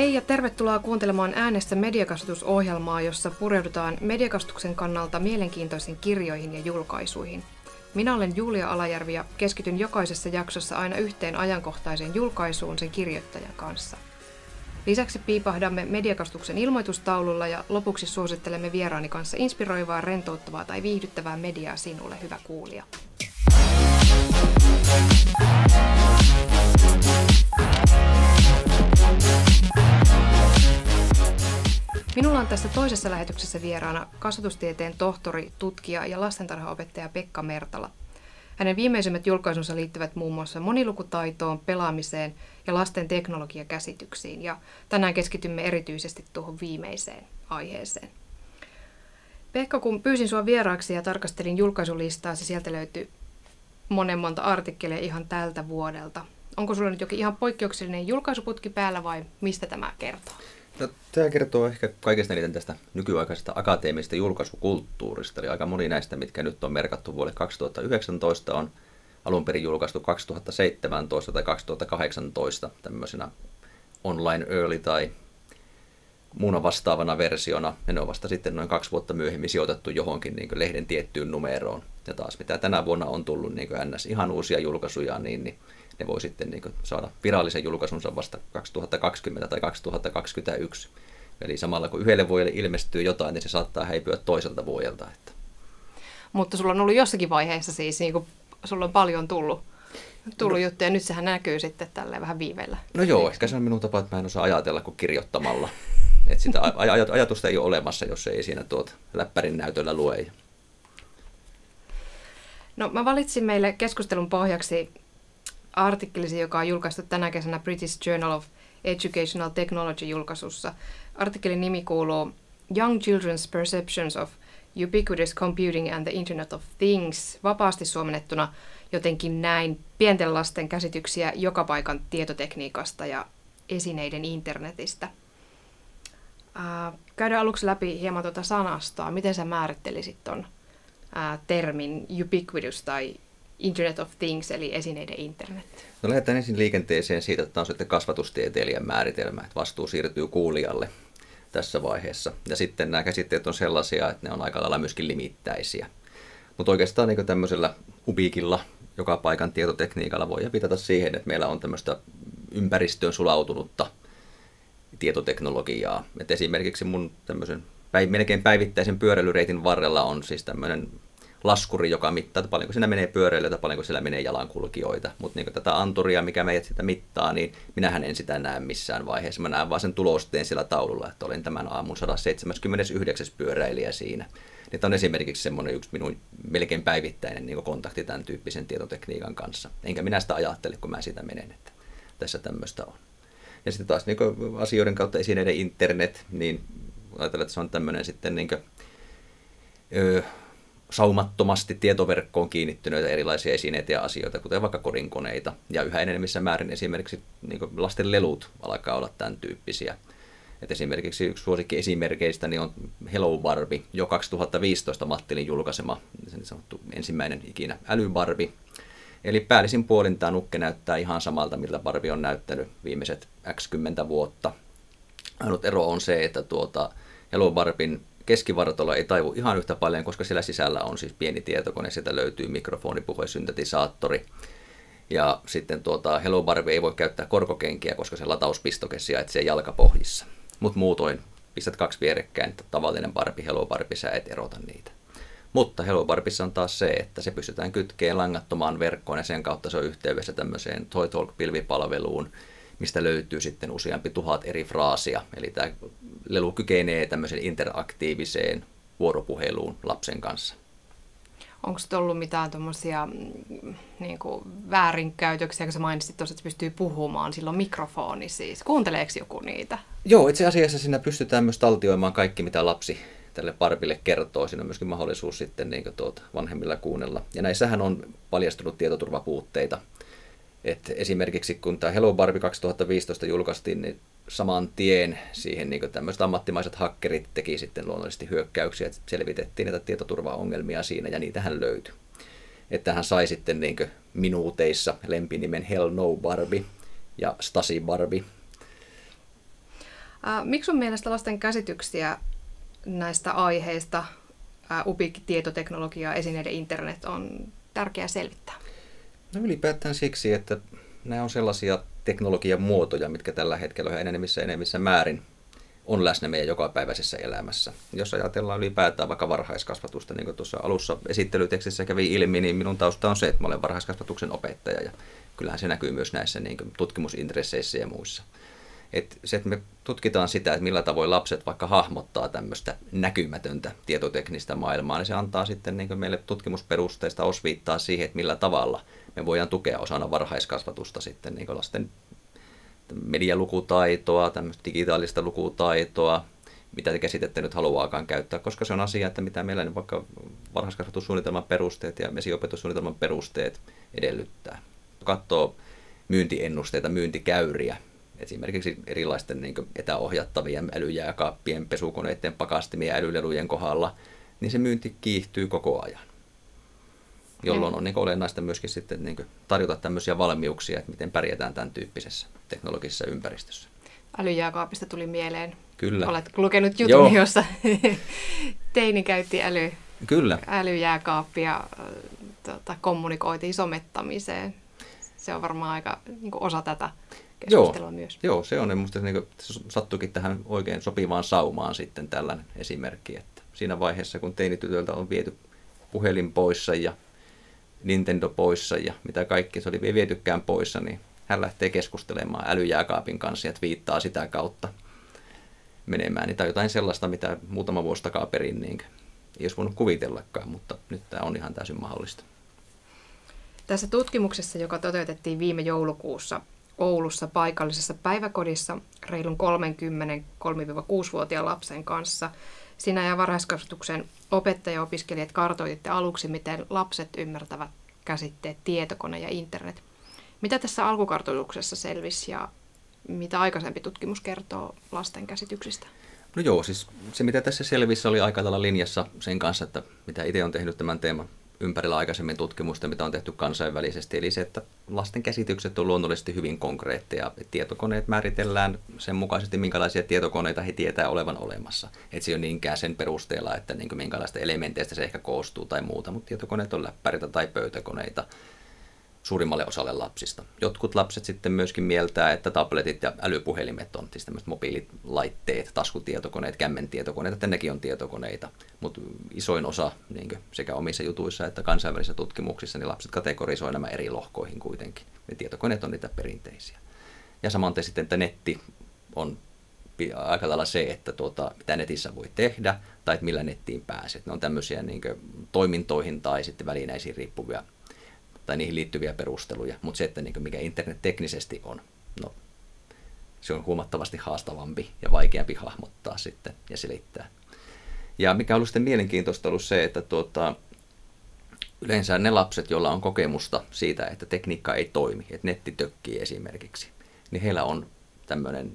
Hei ja tervetuloa kuuntelemaan Äänestä mediakasvatusohjelmaa, jossa pureudutaan mediakasvatuksen kannalta mielenkiintoisiin kirjoihin ja julkaisuihin. Minä olen Julia Alajärvi ja keskityn jokaisessa jaksossa aina yhteen ajankohtaiseen julkaisuun sen kirjoittajan kanssa. Lisäksi piipahdamme mediakasvatuksen ilmoitustaululla ja lopuksi suosittelemme vieraani kanssa inspiroivaa, rentouttavaa tai viihdyttävää mediaa sinulle, hyvä kuulija. Minulla on tässä toisessa lähetyksessä vieraana kasvatustieteen tohtori, tutkija ja lastentarhaopettaja Pekka Mertala. Hänen viimeisimmät julkaisunsa liittyvät muun muassa monilukutaitoon, pelaamiseen ja lasten teknologiakäsityksiin. Ja tänään keskitymme erityisesti tuohon viimeiseen aiheeseen. Pekka, kun pyysin sinua vieraaksi ja tarkastelin julkaisulistaa, sieltä löytyi monta artikkelia ihan tältä vuodelta. Onko sulla nyt jokin ihan poikkeuksellinen julkaisuputki päällä vai mistä tämä kertoo? No, tämä kertoo ehkä kaikesta eniten tästä nykyaikaisesta akateemisesta julkaisukulttuurista. Eli aika moni näistä, mitkä nyt on merkattu vuodelle 2019, on alun perin julkaistu 2017 tai 2018 tämmöisenä online early tai muuna vastaavana versiona. Ja ne on vasta sitten noin 2 vuotta myöhemmin sijoitettu johonkin niin kuin lehden tiettyyn numeroon. Ja taas mitä tänä vuonna on tullut niin kuin NS ihan uusia julkaisuja, niin ne voi sitten niin kuin saada virallisen julkaisunsa vasta 2020 tai 2021. Eli samalla kun yhdelle vuodelle ilmestyy jotain, niin se saattaa häipyä toiselta vuodelta. Mutta sulla on ollut jossakin vaiheessa siis, niin kuin sulla on paljon tullut juttuja, ja nyt sehän näkyy sitten tälleen vähän viiveellä. No joo, ehkä se on minun tapa, että mä en osaa ajatella kuin kirjoittamalla. Että sitä ajatusta ei ole olemassa, jos ei siinä läppärin näytöllä lue. No mä valitsin meille keskustelun pohjaksi artikkelisi, joka on julkaistu tänä kesänä British Journal of Educational Technology-julkaisussa. Artikkelin nimi kuuluu Young Children's Perceptions of Ubiquitous Computing and the Internet of Things, vapaasti suomennettuna jotenkin näin, pienten lasten käsityksiä joka paikan tietotekniikasta ja esineiden internetistä. Käydään aluksi läpi hieman tuota sanastoa. Miten sä määrittelisit ton termin ubiquitous tai Internet of Things, eli esineiden internet? No lähdetään ensin liikenteeseen siitä, että tämä on sitten kasvatustieteilijän määritelmä, että vastuu siirtyy kuulijalle tässä vaiheessa. Ja sitten nämä käsitteet on sellaisia, että ne on aika lailla myöskin limittäisiä. Mutta oikeastaan niin tämmöisellä ubiikilla, joka paikan tietotekniikalla voi pitää siihen, että meillä on tämmöistä ympäristöön sulautunutta tietoteknologiaa. Et esimerkiksi mun tämmöisen melkein päivittäisen pyöräilyreitin varrella on siis tämmöinen laskuri, joka mittaa, että paljonko siinä menee pyöräilijöitä, paljonko siellä menee jalankulkijoita. Mutta niin tätä anturia, mikä meidät sitä mittaa, niin minähän en sitä näe missään vaiheessa. Mä näen vaan sen tulosteen sillä taululla, että olen tämän aamun 179. pyöräilijä siinä. Niin tämä on esimerkiksi semmoinen yksi minun melkein päivittäinen niin kontakti tämän tyyppisen tietotekniikan kanssa. Enkä minä sitä ajattele, kun mä sitä menen, että tässä tämmöistä on. Ja sitten taas niin asioiden kautta esineiden internet, niin ajatellaan, että se on tämmöinen sitten niin saumattomasti tietoverkkoon kiinnittyneitä erilaisia esineitä ja asioita, kuten vaikka kodinkoneita. Ja yhä enemmissä määrin esimerkiksi niin lasten lelut alkaa olla tämän tyyppisiä. Et esimerkiksi yksi suosikki esimerkkeistä niin on Hello Barbie, jo 2015 Mattilin julkaisema niin sanottu ensimmäinen ikinä älybarbi. Eli päällisin puolin tämä nukke näyttää ihan samalta, miltä Barbie on näyttänyt viimeiset X10 vuotta. Ainut ero on se, että Hello Barbin keskivartalo ei taivu ihan yhtä paljon, koska siellä sisällä on siis pieni tietokone, sieltä löytyy mikrofoni, puhe, syntetisaattori. Ja sitten Hello Barbie ei voi käyttää korkokenkiä, koska se latauspistoke sijaitsee jalkapohjissa. Mutta muutoin pistät 2 vierekkäin, että tavallinen Barbie, Hello Barbie, sä et erota niitä. Mutta Hello Barbissa on taas se, että se pystytään kytkemään langattomaan verkkoon ja sen kautta se on yhteydessä tämmöiseen Toy Talk-pilvipalveluun, mistä löytyy sitten useampi 1000 eri fraasia. Eli tämä lelu kykenee tämmöiseen interaktiiviseen vuoropuheluun lapsen kanssa. Onko ollut mitään tuommoisia niin väärinkäytöksiä, kun sä mainitsit tuossa, että se pystyy puhumaan, sillä on mikrofoni siis. Kuunteleeko joku niitä? Joo, itse asiassa siinä pystytään myös taltioimaan kaikki, mitä lapsi tälle Barbille kertoo. Siinä on myöskin mahdollisuus sitten vanhemmilla kuunnella. Ja näissähän on paljastunut tietoturvapuutteita. Et esimerkiksi kun tämä Hello Barbie 2015 julkaistiin, niin saman tien siihen tämmöiset ammattimaiset hakkerit teki sitten luonnollisesti hyökkäyksiä, että selvitettiin näitä tietoturvaongelmia siinä, ja niitähän löytyi. Että hän sai sitten minuuteissa lempinimen Hell No Barbie ja Stasi Barbie. Miksi sun mielestä lasten käsityksiä näistä aiheista, ubiikki, tietoteknologia, esineiden internet, on tärkeää selvittää? No ylipäätään siksi, että nämä on sellaisia teknologian muotoja, mitkä tällä hetkellä enemmissä määrin on läsnä meidän jokapäiväisessä elämässä. Jos ajatellaan ylipäätään vaikka varhaiskasvatusta, niin kuin tuossa alussa esittelytekstissä kävi ilmi, niin minun tausta on se, että mä olen varhaiskasvatuksen opettaja ja kyllähän se näkyy myös näissä niin kuin tutkimusintresseissä ja muissa. Että se, että me tutkitaan sitä, että millä tavoin lapset vaikka hahmottaa tämmöistä näkymätöntä tietoteknistä maailmaa, niin se antaa sitten niin kuin meille tutkimusperusteista osviittaa siihen, että millä tavalla me voidaan tukea osana varhaiskasvatusta sitten niin kuin lasten medialukutaitoa, tämmöistä digitaalista lukutaitoa, mitä käsitettä nyt haluaakaan käyttää, koska se on asia, että mitä meillä vaikka varhaiskasvatussuunnitelman perusteet ja esiopetussuunnitelman perusteet edellyttää. Katsoo myyntiennusteita, myyntikäyriä, esimerkiksi erilaisten niin kuin etäohjattavien älyjääkaappien, pesukoneiden, pakastimien ja älylelujen kohdalla, niin se myynti kiihtyy koko ajan. Jolloin on niin olennaista myöskin sitten niin tarjota tämmöisiä valmiuksia, että miten pärjätään tämän tyyppisessä teknologisessa ympäristössä. Älyjääkaapista tuli mieleen. Kyllä. Olet lukenut jutun, jossa teini käytti Kyllä. älyjääkaappia, kommunikoitiin somettamiseen. Se on varmaan aika niin osa tätä keskustelua myös. Joo, se on. Minusta se sattuikin tähän oikein sopivaan saumaan sitten tällainen esimerkki, että siinä vaiheessa, kun teinitytöltä on viety puhelin poissa ja Nintendo poissa ja mitä kaikki se oli vietykään poissa, niin hän lähtee keskustelemaan älyjääkaapin kanssa ja viittaa sitä kautta menemään. Niin tai jotain sellaista, mitä muutama vuosi takaperin niin ei olisi voinut kuvitellakaan, mutta nyt tämä on ihan täysin mahdollista. Tässä tutkimuksessa, joka toteutettiin viime joulukuussa Oulussa paikallisessa päiväkodissa reilun 30 3-6-vuotiaan lapsen kanssa, sinä ja varhaiskasvatuksen opettaja-opiskelijat kartoititte aluksi, miten lapset ymmärtävät käsitteet tietokone ja internet. Mitä tässä alkukartoituksessa selvisi ja mitä aikaisempi tutkimus kertoo lasten käsityksistä? No joo, siis se mitä tässä selvisi oli aika lailla linjassa sen kanssa, että mitä itse on tehnyt tämän teeman ympärillä aikaisemmin tutkimusta, mitä on tehty kansainvälisesti. Eli se, että lasten käsitykset on luonnollisesti hyvin konkreetteja. Tietokoneet määritellään sen mukaisesti, minkälaisia tietokoneita he tietää olevan olemassa. Että se ei ole niinkään sen perusteella, että niin minkälaista elementeistä se ehkä koostuu tai muuta, mutta tietokoneet on läppäreitä tai pöytäkoneita suurimmalle osalle lapsista. Jotkut lapset sitten myöskin mieltää, että tabletit ja älypuhelimet on siis tämmöiset mobiililaitteet, taskutietokoneet, kämmentietokoneet, että nekin on tietokoneita. Mutta isoin osa niin sekä omissa jutuissa että kansainvälisissä tutkimuksissa, niin lapset kategorisoi nämä eri lohkoihin kuitenkin. Ne tietokoneet on niitä perinteisiä. Ja samoin sitten, että netti on aika lailla se, että mitä netissä voi tehdä tai että millä nettiin pääset. Ne on tämmöisiä niin toimintoihin tai sitten välineisiin riippuvia tai niihin liittyviä perusteluja, mutta se, että mikä internet teknisesti on, no, se on huomattavasti haastavampi ja vaikeampi hahmottaa sitten ja selittää. Ja mikä on ollut sitten mielenkiintoista ollut se, että yleensä ne lapset, joilla on kokemusta siitä, että tekniikka ei toimi, että netti tökkii esimerkiksi, niin heillä on tämmöinen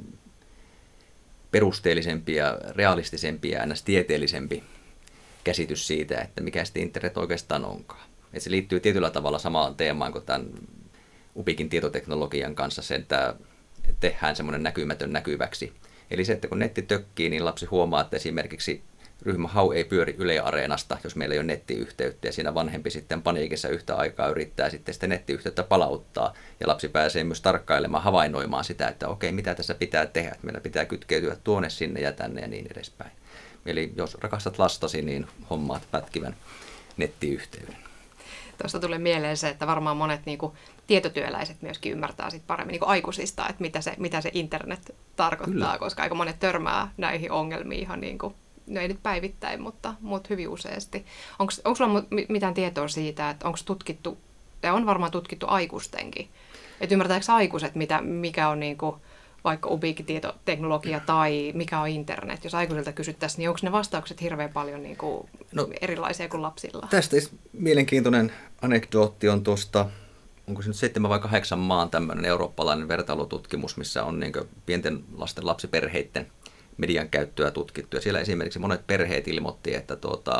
perusteellisempi ja realistisempi ja ns. Tieteellisempi käsitys siitä, että mikä sitten internet oikeastaan onkaan. Että se liittyy tietyllä tavalla samaan teemaan kuin tämän ubiikin tietoteknologian kanssa, se, että tehdään semmoinen näkymätön näkyväksi. Eli se, että kun netti tökkii, niin lapsi huomaa, että esimerkiksi ryhmähau ei pyöri Yle Areenasta, jos meillä ei ole nettiyhteyttä, ja siinä vanhempi sitten paniikissa yhtä aikaa yrittää sitten sitä nettiyhteyttä palauttaa, ja lapsi pääsee myös tarkkailemaan, havainnoimaan sitä, että okei, mitä tässä pitää tehdä, että meillä pitää kytkeytyä tuonne, sinne ja tänne ja niin edespäin. Eli jos rakastat lastasi, niin hommaat pätkivän nettiyhteyden. Tuosta tulee mieleen se, että varmaan monet tietotyöläiset myöskin ymmärtää sit paremmin aikuisista, että mitä se internet tarkoittaa, Kyllä. koska aika monet törmää näihin ongelmiin ihan no ei nyt päivittäin, mutta hyvin useasti. Onko sulla mitään tietoa siitä, että onko tutkittu, ja on varmaan tutkittu aikuistenkin, että ymmärtääkö aikuiset, mikä on vaikka ubiikkitietoteknologia tai mikä on internet? Jos aikuisilta kysyttäisiin, niin onko ne vastaukset hirveän paljon erilaisia kuin lapsilla? Tästä mielenkiintoinen anekdootti on tuosta, onko se nyt 7 vai 8 maan tämmöinen eurooppalainen vertailututkimus, missä on pienten lasten lapsiperheiden median käyttöä tutkittu. Ja siellä esimerkiksi monet perheet ilmoitti, että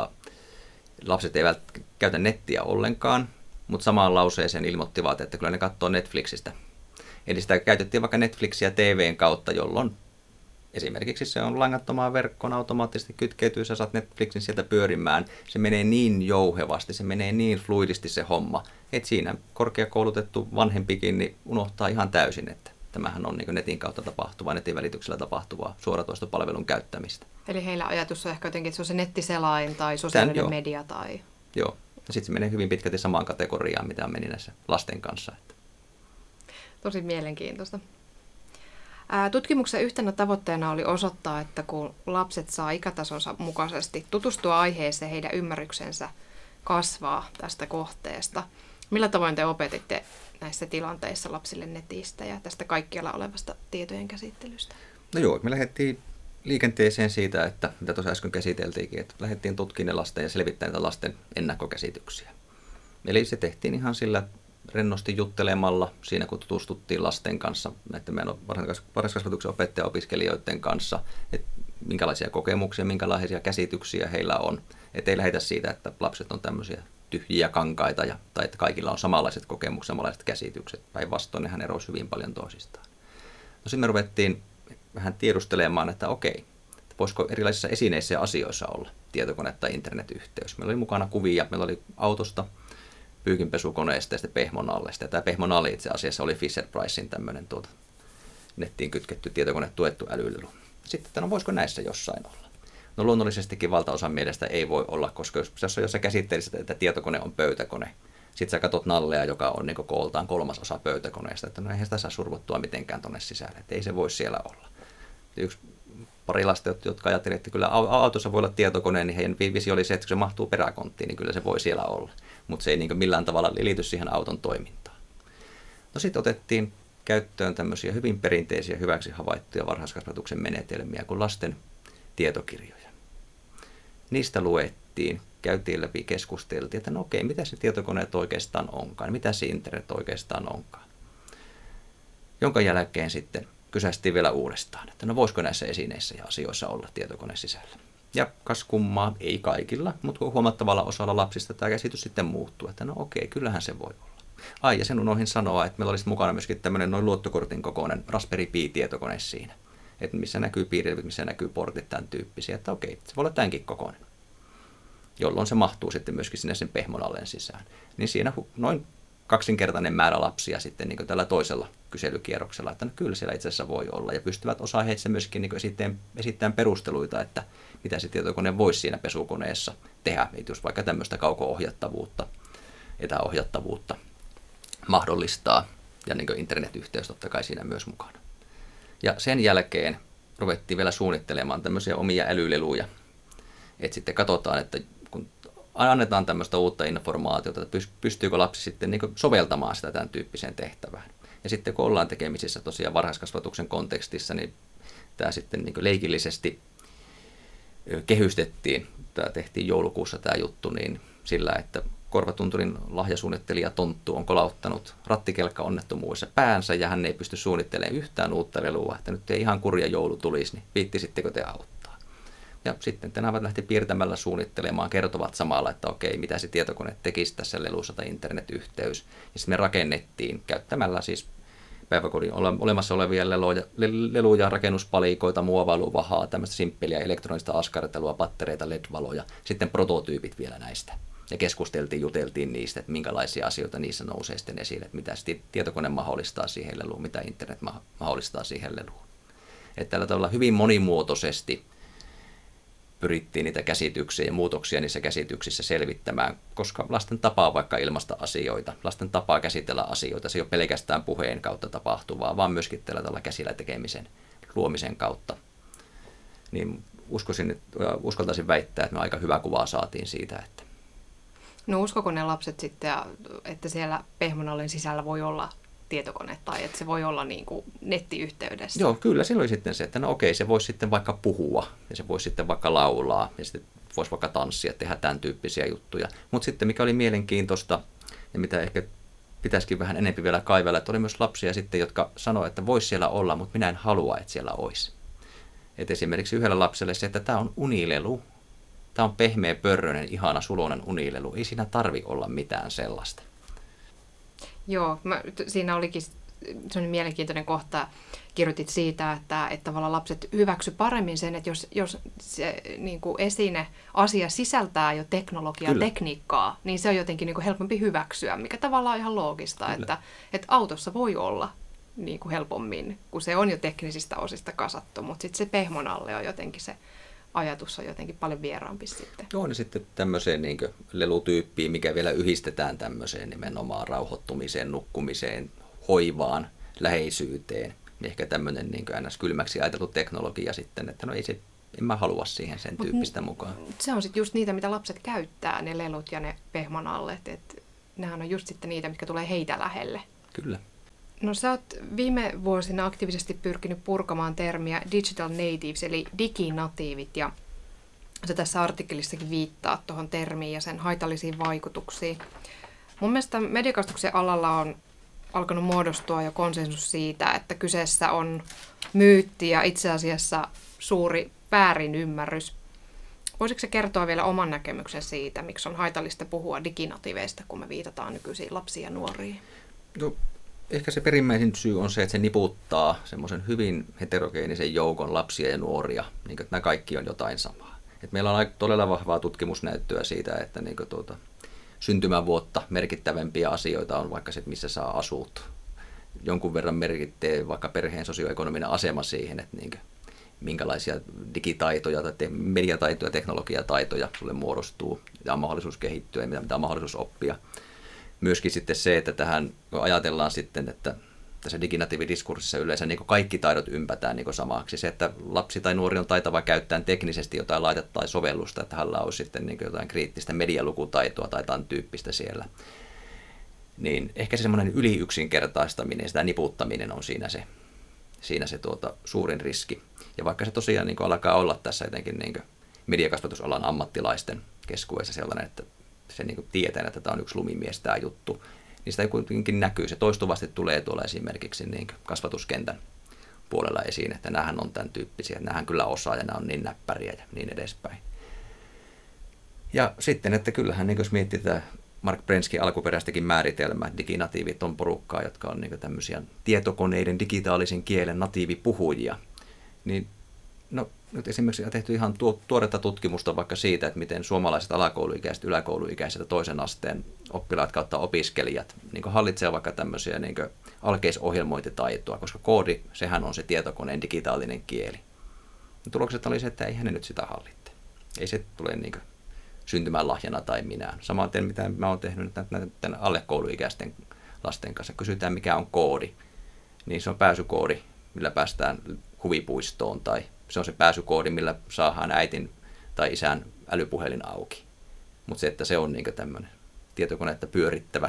lapset eivät käytä nettiä ollenkaan, mutta samaan lauseeseen ilmoittivat, että kyllä ne katsoo Netflixistä. Eli sitä käytettiin vaikka Netflixiä TVn kautta, jolloin Esimerkiksi se on langattomaan verkkoon, automaattisesti kytkeytyy, sä saat Netflixin sieltä pyörimään. Se menee niin jouhevasti, se menee niin fluidisti se homma, että siinä korkeakoulutettu vanhempikin niin unohtaa ihan täysin, että tämähän on niin netin kautta tapahtuvaa, netin välityksellä tapahtuvaa suoratoistopalvelun käyttämistä. Eli heillä ajatus on ehkä jotenkin, että se on se nettiselain tai sosiaalinen media tai... Joo, ja sitten se menee hyvin pitkälti samaan kategoriaan, mitä meni näissä lasten kanssa. Tosi mielenkiintoista. Tutkimuksen yhtenä tavoitteena oli osoittaa, että kun lapset saa ikätasonsa mukaisesti tutustua aiheeseen, heidän ymmärryksensä kasvaa tästä kohteesta. Millä tavoin te opetitte näissä tilanteissa lapsille netistä ja tästä kaikkialla olevasta tietojen käsittelystä? No joo, me lähdettiin liikenteeseen siitä, että mitä tuossa äsken käsiteltiinkin, että lähdettiin tutkimaan lasten ja selvittämään näitä lasten ennakkokäsityksiä. Eli se tehtiin ihan sillä rennosti juttelemalla siinä, kun tutustuttiin lasten kanssa, näiden meidän varhaiskasvatuksen opettaja-opiskelijoiden kanssa, että minkälaisia kokemuksia, minkälaisia käsityksiä heillä on. Että ei lähdetä siitä, että lapset on tämmöisiä tyhjiä kankaita tai että kaikilla on samanlaiset kokemukset, samanlaiset käsitykset. Päinvastoin nehän eroisivat hyvin paljon toisistaan. No sitten me ruvettiin vähän tiedustelemaan, että okei, voisiko erilaisissa esineissä ja asioissa olla tietokone- tai internetyhteys. Meillä oli mukana kuvia, meillä oli autosta, pyykinpesukoneesta ja sitten pehmonallesta. Ja tämä pehmonalli itse asiassa oli Fisher-Pricein tämmöinen nettiin kytketty tietokone tuettu älylelu. Sitten, että no voisiko näissä jossain olla? No luonnollisestikin valtaosan mielestä ei voi olla, koska jos sä käsittelisit, että tietokone on pöytäkone, sitten sä katsot nallea, joka on niin kooltaan 1/3 pöytäkoneesta, että no eihän sitä saa survottua mitenkään tuonne sisälle, että ei se voi siellä olla. Pari lasta, jotka ajattelivat, että kyllä autossa voi olla tietokone, niin heidän visio oli se, että kun se mahtuu peräkonttiin, niin kyllä se voi siellä olla. Mutta se ei niin millään tavalla liity siihen auton toimintaan. No sitten otettiin käyttöön tämmöisiä hyvin perinteisiä, hyväksi havaittuja varhaiskasvatuksen menetelmiä kuin lasten tietokirjoja. Niistä luettiin, käytiin läpi, keskusteltiin, että no okei, mitä se tietokoneet oikeastaan onkaan, mitä se internet oikeastaan onkaan. Jonka jälkeen sitten kysästiin vielä uudestaan, että no voisiko näissä esineissä ja asioissa olla tietokone sisällä. Ja kas kummaa, ei kaikilla, mutta huomattavalla osalla lapsista tämä käsitys sitten muuttuu, että no okei, kyllähän se voi olla. Ai, ja sen unohdin sanoa, että meillä olisi mukana myöskin tämmöinen noin luottokortin kokoinen Raspberry Pi-tietokone siinä, että missä näkyy piirteet, missä näkyy portit, tämän tyyppisiä, että okei, se voi olla tämänkin kokoinen, jolloin se mahtuu sitten myöskin sinne sen pehmonalleen sisään. Niin siinä noin kaksinkertainen määrä lapsia sitten niin tällä toisella kyselykierroksella, että no kyllä siellä itse asiassa voi olla, ja pystyvät osaa heistä myöskin niin esittämään perusteluita, että mitä se tietokone voisi siinä pesukoneessa tehdä, jos vaikka tämmöistä kauko-ohjattavuutta, etäohjattavuutta mahdollistaa, ja niin internetyhteys totta kai siinä myös mukana. Ja sen jälkeen ruvettiin vielä suunnittelemaan tämmöisiä omia älyleluja, että sitten katsotaan, että kun annetaan tämmöistä uutta informaatiota, että pystyykö lapsi sitten niin soveltamaan sitä tämän tyyppiseen tehtävään. Ja sitten kun ollaan tekemisissä tosiaan varhaiskasvatuksen kontekstissa, niin tämä sitten niin leikillisesti kehystettiin, tämä tehtiin joulukuussa tämä juttu, niin sillä, että Korvatunturin lahjasuunnittelija Tonttu on kolauttanut rattikelkka-onnettomuudessa päänsä ja hän ei pysty suunnittelemaan yhtään uutta lelua, että nyt ei ihan kurja joulu tulisi, niin viittisittekö te auttaa? Ja sitten tenävät lähti piirtämällä suunnittelemaan, kertovat samalla, että okei, mitä se tietokone tekisi tässä lelussa tai internetyhteys. Ja sitten me rakennettiin käyttämällä siis päiväkodin olemassa olevia leluja, rakennuspalikoita, muovailuvahaa, tämmöistä simppeliä elektronista askartelua, pattereita, LED-valoja, sitten prototyypit vielä näistä. Ja keskusteltiin, juteltiin niistä, että minkälaisia asioita niissä nousee sitten esille, että mitä tietokone mahdollistaa siihen leluun, mitä internet mahdollistaa siihen leluun. Että tällä tavalla hyvin monimuotoisesti pyrittiin niitä käsityksiä ja muutoksia niissä käsityksissä selvittämään, koska lasten tapaa vaikka ilmaista asioita, lasten tapaa käsitellä asioita, se ei ole pelkästään puheen kautta tapahtuvaa, vaan myöskin tällä tavalla käsillä tekemisen, luomisen kautta. Niin uskaltaisin väittää, että me aika hyvä kuvaa saatiin siitä, että no uskoko ne lapset sitten, että siellä pehmonallin sisällä voi olla tietokone tai että se voi olla niin kuin nettiyhteydessä? Joo, kyllä silloin sitten se, että no okei, se voisi sitten vaikka puhua ja se voisi sitten vaikka laulaa ja sitten voisi vaikka tanssia, tehdä tämän tyyppisiä juttuja. Mutta sitten mikä oli mielenkiintoista ja mitä ehkä pitäisikin vähän enemmän vielä kaivella, että oli myös lapsia sitten, jotka sanoivat, että voisi siellä olla, mutta minä en halua, että siellä olisi. Et esimerkiksi yhdellä lapselle se, että tämä on unilelu. Tämä on pehmeä, pörröinen, ihana, suloinen unilelu. Ei siinä tarvi olla mitään sellaista. Joo, siinä olikin se on mielenkiintoinen kohta, kirjoitit siitä, että tavallaan lapset hyväksy paremmin sen, että jos se niin kuin esine, asia sisältää jo teknologiaa, tekniikkaa, niin se on jotenkin niin kuin helpompi hyväksyä, mikä tavallaan on ihan loogista, että autossa voi olla niin kuin helpommin, kun se on jo teknisistä osista kasattu, mutta sitten se pehmon alle on jotenkin se ajatus on jotenkin paljon vieraampi sitten. Joo, niin sitten tämmöiseen niin kuin lelutyyppiin, mikä vielä yhdistetään tämmöiseen nimenomaan rauhoittumiseen, nukkumiseen, hoivaan, läheisyyteen. Ehkä tämmöinen niin kuin ns. Kylmäksi ajateltu teknologia sitten, että no en mä halua siihen sen tyyppistä mukaan. Se on sitten just niitä, mitä lapset käyttää, ne lelut ja ne pehmon alle. Että nehän on just sitten niitä, mitkä tulee heitä lähelle. Kyllä. No sä oot viime vuosina aktiivisesti pyrkinyt purkamaan termiä digital natives, eli diginatiivit, ja sä tässä artikkelissakin viittaa tuohon termiin ja sen haitallisiin vaikutuksiin. Mun mielestä mediakasvatuksen alalla on alkanut muodostua jo konsensus siitä, että kyseessä on myytti ja itse asiassa suuri väärinymmärrys. Voisitko se kertoa vielä oman näkemyksen siitä, miksi on haitallista puhua diginatiiveista, kun me viitataan nykyisiin lapsiin ja nuoriin? No, ehkä se perimmäisin syy on se, että se niputtaa semmoisen hyvin heterogeenisen joukon lapsia ja nuoria, niin että nämä kaikki on jotain samaa. Et meillä on todella vahvaa tutkimusnäyttöä siitä, että niin syntymävuotta merkittävämpiä asioita on vaikka se, missä saa asut. Jonkun verran merkittää vaikka perheen sosioekonominen asema siihen, että niin minkälaisia digitaitoja tai mediataitoja, teknologiataitoja sulle muodostuu, mitä on mahdollisuus kehittyä ja mitä on mahdollisuus oppia. Myöskin sitten se, että tähän ajatellaan sitten, että tässä diginatiividiskurssissa yleensä niin kaikki taidot ympätään niin samaksi. Se, että lapsi tai nuori on taitava käyttää teknisesti jotain laitetta tai sovellusta, että hänellä olisi sitten niin jotain kriittistä medialukutaitoa tai jotain tyyppistä siellä. Niin ehkä se semmoinen yliyksinkertaistaminen, sitä niputtaminen on siinä se suurin riski. Ja vaikka se tosiaan niin alkaa olla tässä jotenkin niin mediakasvatusalan ammattilaisten keskuudessa sellainen, että se niin tietää, että tämä on yksi lumimies tämä juttu, niin sitä kuitenkin näkyy. Se toistuvasti tulee tuolla esimerkiksi niin kasvatuskentän puolella esiin, että näähän on tämän tyyppisiä, että näähän kyllä osaa ja nämä on niin näppäriä ja niin edespäin. Ja sitten, että kyllähän niin jos miettii tätä Mark Brenskin alkuperäistäkin määritelmää, diginatiivit on porukkaa, jotka on niin tämmöisiä tietokoneiden digitaalisen kielen natiivipuhujia, niin no, nyt esimerkiksi on tehty ihan tuoretta tutkimusta vaikka siitä, että miten suomalaiset alakouluikäiset, yläkouluikäiset ja toisen asteen oppilaat kautta opiskelijat niin hallitsee vaikka tämmöisiä niin alkeisohjelmointitaitoa, koska koodi, sehän on se tietokoneen digitaalinen kieli. Tulokset oli se, että eihän ne nyt sitä hallitte. Ei se tule niin syntymään lahjana tai minään. Samaten mitä mä oon tehnyt näiden alle kouluikäisten lasten kanssa. Kysytään mikä on koodi, niin se on pääsykoodi, millä päästään huvipuistoon tai se on se pääsykoodi, millä saadaan äitin tai isän älypuhelin auki. Mutta se, että se on niinku tämmöinen tietokonetta pyörittävä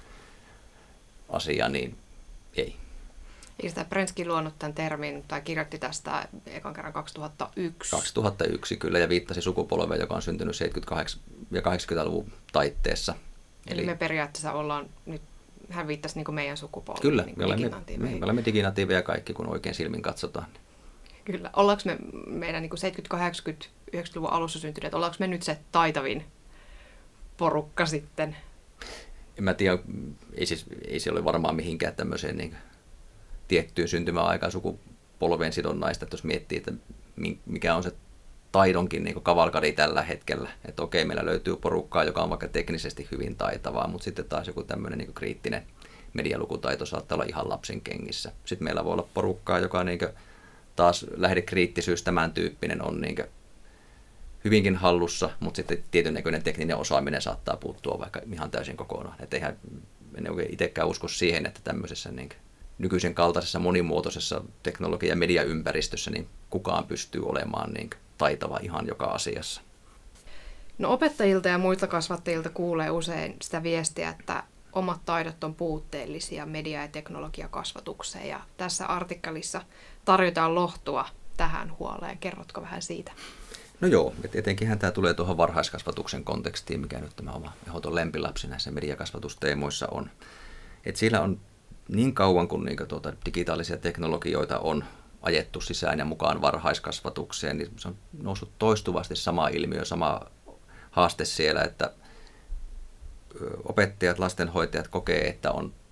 asia, niin ei. Eikö sitä Brenskin luonut tämän termin tai kirjoitti tästä ekan kerran 2001? 2001 kyllä ja viittasi sukupolveen, joka on syntynyt 78 ja 80-luvun taitteessa. Eli me periaatteessa ollaan nyt, hän viittasi niin meidän sukupolveen. Kyllä, me olemme diginatiiveja kaikki, kun oikein silmin katsotaan. Kyllä. Ollaanko me meidän niin 70-, 80-, 90-luvun alussa syntyneet, ollaanko me nyt se taitavin porukka sitten? En mä tiedä, ei se ole varmaan mihinkään tämmöiseen niin tiettyyn syntymäaikaan sukupolveen sidonnaista, että jos miettii, että mikä on se taidonkin niin kavalkadi tällä hetkellä, että okei, meillä löytyy porukkaa, joka on vaikka teknisesti hyvin taitavaa, mutta sitten taas joku tämmöinen niin kriittinen medialukutaito saattaa olla ihan lapsen kengissä. Sitten meillä voi olla porukkaa, joka niin taas lähdekriittisyys, tämän tyyppinen on niin hyvinkin hallussa, mutta sitten tietyn näköinen tekninen osaaminen saattaa puuttua vaikka ihan täysin kokonaan. Että en oikein itsekään usko siihen, että tämmöisessä niin nykyisen kaltaisessa monimuotoisessa teknologia- ja mediaympäristössä niin kukaan pystyy olemaan niin taitava ihan joka asiassa. No opettajilta ja muilta kasvattajilta kuulee usein sitä viestiä, että omat taidot on puutteellisia media- ja teknologiakasvatukseen. Ja tässä artikkelissa tarjotaan lohtua tähän huoleen. Kerrotko vähän siitä? No joo, etenkinhän tämä tulee tuohon varhaiskasvatuksen kontekstiin, mikä nyt tämä oma ehdoton lempilapsi näissä mediakasvatusteemoissa on. Et siellä on niin kauan, kun digitaalisia teknologioita on ajettu sisään ja mukaan varhaiskasvatukseen, niin se on noussut toistuvasti sama ilmiö, sama haaste siellä, että opettajat, lastenhoitajat kokee, että on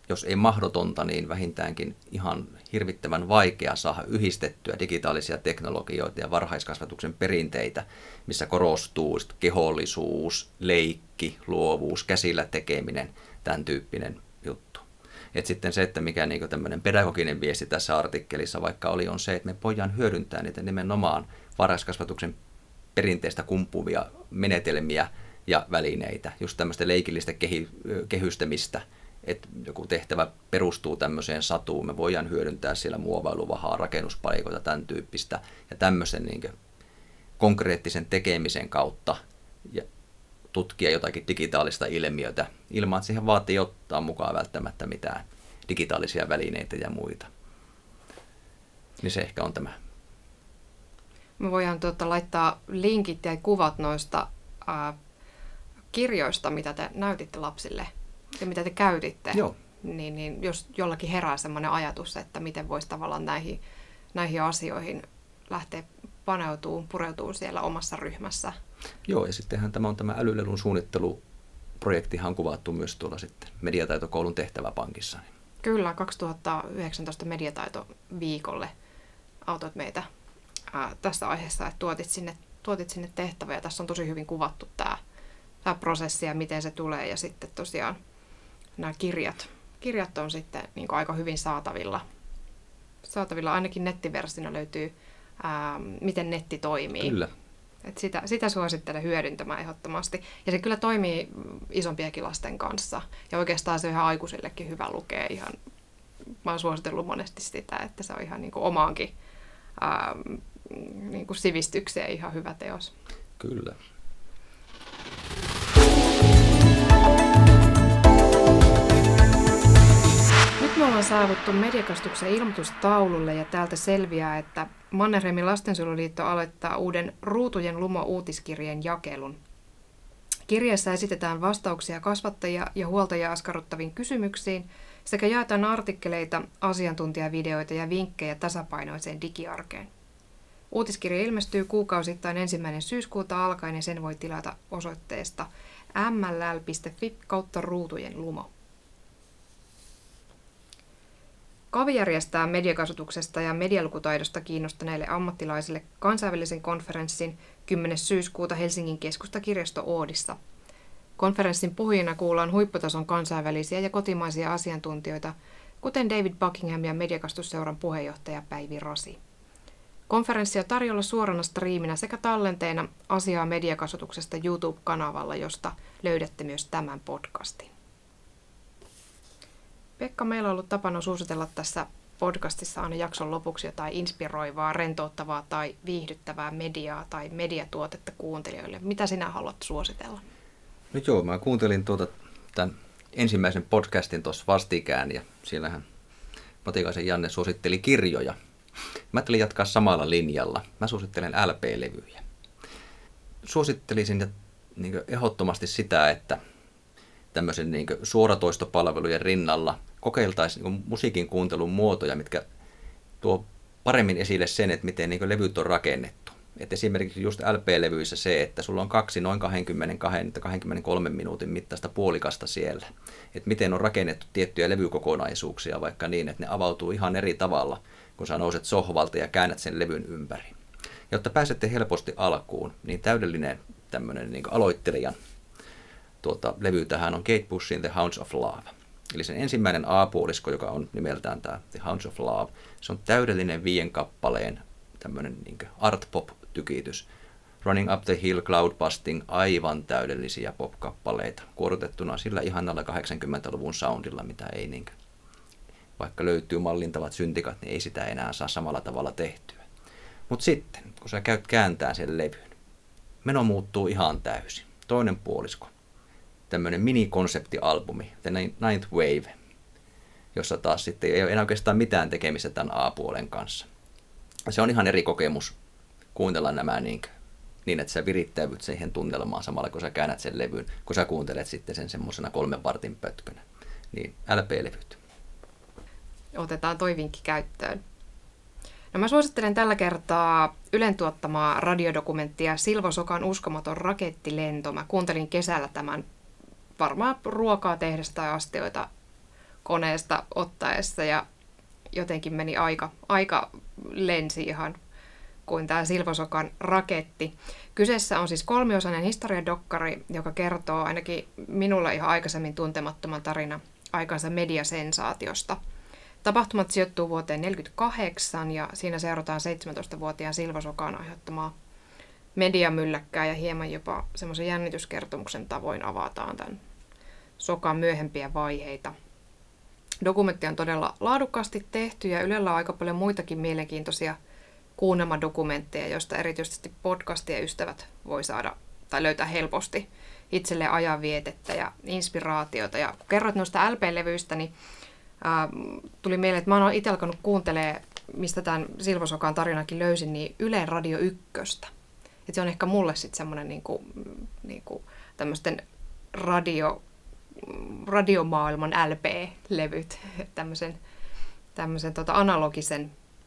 jos ei mahdotonta, niin vähintäänkin ihan hirvittävän vaikea saada yhdistettyä digitaalisia teknologioita ja varhaiskasvatuksen perinteitä, missä korostuu kehollisuus, leikki, luovuus, käsillä tekeminen, tämän tyyppinen juttu. Et sitten se, että mikä niin tämmöinen pedagoginen viesti tässä artikkelissa vaikka oli, on se, että me voidaan hyödyntää niitä nimenomaan varhaiskasvatuksen perinteistä kumpuvia menetelmiä ja välineitä, just tämmöistä leikillistä kehystämistä, että joku tehtävä perustuu tämmöiseen satuun, me voidaan hyödyntää siellä muovailuvahaa, rakennuspalikoita, tämän tyyppistä, ja tämmöisen niin konkreettisen tekemisen kautta ja tutkia jotakin digitaalista ilmiötä, ilman että siihen vaatii ottaa mukaan välttämättä mitään digitaalisia välineitä ja muita. Niin se ehkä on tämä. Me voidaan laittaa linkit ja kuvat noista kirjoista, mitä te näytitte lapsille ja mitä te käytitte. Joo. Niin jos jollakin herää sellainen ajatus, että miten voisi tavallaan näihin asioihin lähteä pureutuu siellä omassa ryhmässä. Joo, ja sittenhän tämä on tämä älylelun suunnitteluprojektihan kuvattu myös tuolla sitten Mediataitokoulun tehtäväpankissa. Kyllä, 2019 mediataitoviikolle autoit meitä tässä aiheessa, että tuotit sinne tehtävää. Tässä on tosi hyvin kuvattu tämä prosessi ja miten se tulee. Ja sitten tosiaan nämä kirjat on sitten niin kuin aika hyvin saatavilla. Ainakin nettiversiona löytyy, miten netti toimii. Kyllä. Et sitä suosittelen hyödyntämään ehdottomasti. Ja se kyllä toimii isompiakin lasten kanssa. Ja oikeastaan se on ihan aikuisillekin hyvä lukea. Mä oon suositellut monesti sitä, että se on ihan niin kuin omaankin niin kuin sivistykseen ihan hyvä teos. Kyllä. Nyt me ollaan saavuttu Mediakasvatuksen ilmoitustaululle ja täältä selviää, että Mannerheimin lastensuojeluliitto aloittaa uuden Ruutujen Lumo-uutiskirjeen jakelun. Kirjeessä esitetään vastauksia kasvattajia ja huoltajia askarruttaviin kysymyksiin sekä jaetaan artikkeleita, asiantuntijavideoita ja vinkkejä tasapainoiseen digiarkeen. Uutiskirja ilmestyy kuukausittain 1. syyskuuta alkaen ja sen voi tilata osoitteesta mll.fi/Ruutujen Lumo. KaVi järjestää mediakasvatuksesta ja medialukutaidosta kiinnostuneille ammattilaisille kansainvälisen konferenssin 10. syyskuuta Helsingin keskustakirjasto Oodissa. Konferenssin puhujina kuullaan huipputason kansainvälisiä ja kotimaisia asiantuntijoita, kuten David Buckingham ja Mediakastusseuran puheenjohtaja Päivi Rasi. Konferenssi on tarjolla suorana striiminä sekä tallenteena Asiaa mediakasvatuksesta YouTube-kanavalla, josta löydätte myös tämän podcastin. Pekka, meillä on ollut tapana suositella tässä podcastissa aina jakson lopuksi jotain inspiroivaa, rentouttavaa tai viihdyttävää mediaa tai mediatuotetta kuuntelijoille. Mitä sinä haluat suositella? No joo, mä kuuntelin tämän ensimmäisen podcastin tuossa vastikään ja siellähän Matikaisen Janne suositteli kirjoja. Mä ajattelin jatkaa samalla linjalla. Mä suosittelen LP-levyjä. Suosittelisin niin ehdottomasti sitä, että tämmöisen niin suoratoistopalvelujen rinnalla kokeiltaisiin niin musiikin kuuntelun muotoja, mitkä tuo paremmin esille sen, että miten niin levyt on rakennettu. Et esimerkiksi just LP-levyissä se, että sulla on 2 noin 22-23 minuutin mittaista puolikasta siellä. Että miten on rakennettu tiettyjä levykokonaisuuksia vaikka niin, että ne avautuu ihan eri tavalla, kun sä nouset sohvalta ja käännät sen levyn ympäri. Jotta pääsette helposti alkuun, niin täydellinen tämmöinen niin aloittelijan levy tähän on Kate Bushin The Hounds of Love. Eli sen ensimmäinen A-puolisko, joka on nimeltään tämä The Hounds of Love, se on täydellinen 5 kappaleen tämmöinen niin art-pop-tykitys. Running Up the Hill, Cloud Busting, aivan täydellisiä pop-kappaleita, kuorotettuna sillä ihanalla 80-luvun soundilla, mitä ei niin, vaikka löytyy mallintavat syntikat, niin ei sitä enää saa samalla tavalla tehtyä. Mutta sitten, kun sä käyt kääntää sen levyn, meno muuttuu ihan täysin. Toinen puolisko, tämmöinen mini-konseptialbumi, The Ninth Wave, jossa taas sitten ei ole enää oikeastaan mitään tekemistä tämän A-puolen kanssa. Se on ihan eri kokemus kuuntella nämä niin, että sä virittäyvyt siihen tunnelmaan samalla, kun sä käännät sen levyn, kun sä kuuntelet sitten sen semmoisena 3 vartin pötkönä. Niin LP-levyt. Otetaan toi vinkki käyttöön. No mä suosittelen tällä kertaa Ylen tuottamaa radiodokumenttia Silvo Sokan uskomaton rakettilento. Mä kuuntelin kesällä tämän varmaan ruokaa tehdessä tai astioita koneesta ottaessa ja jotenkin meni aika lensi ihan kuin tämä Silvosokan raketti. Kyseessä on siis 3-osainen historiadokkari, joka kertoo ainakin minulle ihan aikaisemmin tuntemattoman tarina aikansa mediasensaatiosta. Tapahtumat sijoittuu vuoteen 1948 ja siinä seurataan 17-vuotiaan Silvosokan aiheuttamaa mediamylläkkää ja hieman jopa semmoisen jännityskertomuksen tavoin avataan tämän Sokan myöhempiä vaiheita. Dokumentti on todella laadukkaasti tehty ja Ylellä on aika paljon muitakin mielenkiintoisia kuunnelmadokumentteja, joista erityisesti podcastien ystävät voi saada tai löytää helposti itselleen ajanvietettä ja inspiraatiota. Ja kun kerroit noista LP-levyistä, niin tuli mieleen, että mä oon itse alkanut kuuntelemaan, mistä tämän Silvosokan tarinakin löysin, niin Ylen Radio 1. Et se on ehkä mulle sitten semmoinen niinku tämmöisten radiomaailman LP-levyt, tämmöisen analogisen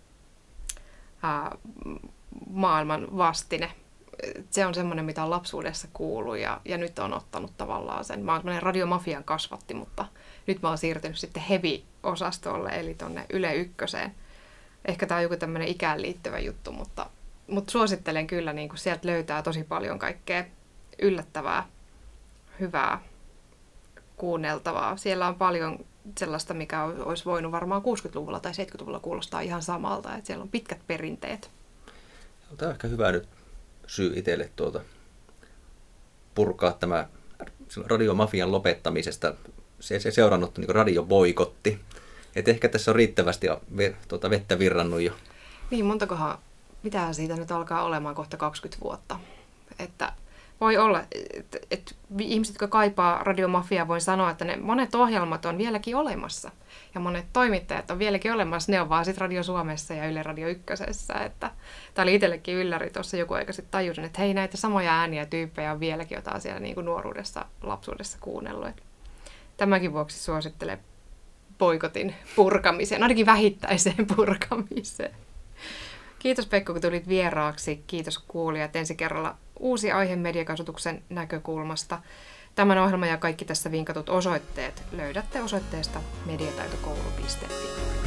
maailman vastine. Se on semmoinen, mitä on lapsuudessa kuullut ja nyt on ottanut tavallaan sen. Mä oon semmoinen radiomafian kasvatti, mutta nyt mä oon siirtynyt sitten heavy-osastolle, eli tonne Yle Ykköseen. Ehkä tää on joku tämmöinen ikään liittyvä juttu, mutta suosittelen kyllä, niin kun sieltä löytää tosi paljon kaikkea yllättävää, hyvää, kuunneltavaa. Siellä on paljon sellaista, mikä olisi voinut varmaan 60-luvulla tai 70-luvulla kuulostaa ihan samalta, että siellä on pitkät perinteet. Tämä on ehkä hyvä nyt syy itselle purkaa tämä radiomafian lopettamisesta se seurannut niin radioboikotti. Että ehkä tässä on riittävästi vettä virrannut jo. Niin, montakohan, mitä siitä nyt alkaa olemaan kohta 20 vuotta. Että voi olla, että ihmiset, jotka kaipaa radiomafiaa, voi sanoa, että ne monet ohjelmat on vieläkin olemassa. Ja monet toimittajat on vieläkin olemassa. Ne on vaan sitten Radio Suomessa ja Yle Radio Ykkösessä. Tämä oli itsellekin ylläri. Tuossa joku aika sitten tajusin, että hei, näitä samoja ääniä ja tyyppejä on vieläkin, jota siellä niin kuin nuoruudessa, lapsuudessa kuunnellut. Tämänkin vuoksi suosittelen boikotin purkamiseen, ainakin vähittäiseen purkamiseen. Kiitos Pekka, kun tulit vieraaksi. Kiitos kuulijat. Ensi kerralla uusi aihe mediakasvatuksen näkökulmasta. Tämän ohjelman ja kaikki tässä vinkatut osoitteet löydätte osoitteesta mediataitokoulu.fi.